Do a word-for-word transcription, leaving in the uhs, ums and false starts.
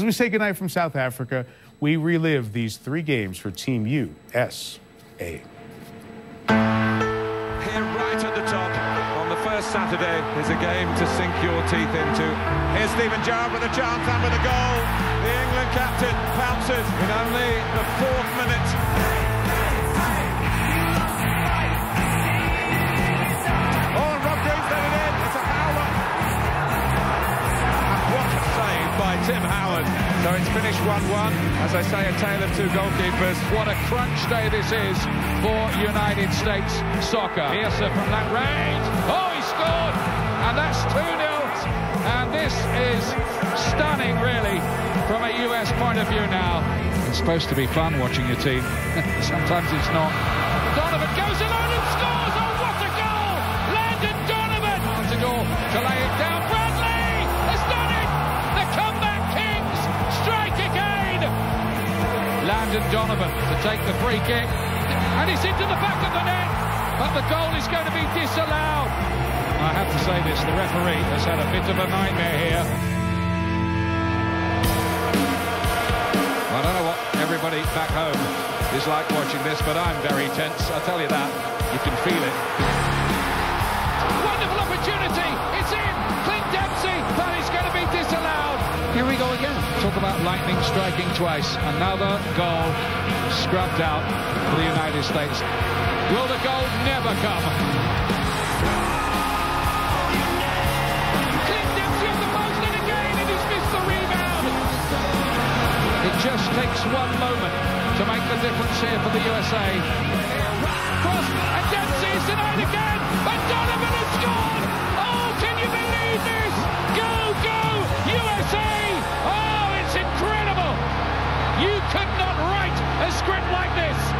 As we say goodnight from South Africa, we relive these three games for Team U S A. Here right at the top, on the first Saturday, is a game to sink your teeth into. Here's Steven Gerrard with a chance and with a goal. The England captain pounces in only the fourth minute. Oh, and Rob Green's let it in. It's a howler. And what a save by Tim Howard. So it's finished one one. As I say, a tale of two goalkeepers. What a crunch day this is for United States soccer. Pearson from that range. Oh, he scored! And that's two nil. And this is stunning, really, from a U S point of view now. It's supposed to be fun watching your team. Sometimes it's not. Donovan goes alone and scores! Oh, what a goal! Landon Donovan! Montador to lay it down. Bradley has done it! The comeback kings strike again! Landon Donovan to take the free kick. And it's into the back of the net. But the goal is going to be disallowed. I have to say this, the referee has had a bit of a nightmare here. I don't know what everybody back home is like watching this, but I'm very tense, I'll tell you that. You can feel it. Wonderful opportunity, it's in, Clint Dempsey, but it's going to be disallowed. Here we go again. Talk about lightning striking twice. Another goal scrubbed out for the United States. Will the goal never come? It just takes one moment to make the difference here for the U S A. Cross, and Dempsey is denied again, and Donovan has scored! Oh, can you believe this? Go, go, U S A! Oh, it's incredible! You could not write a script like this.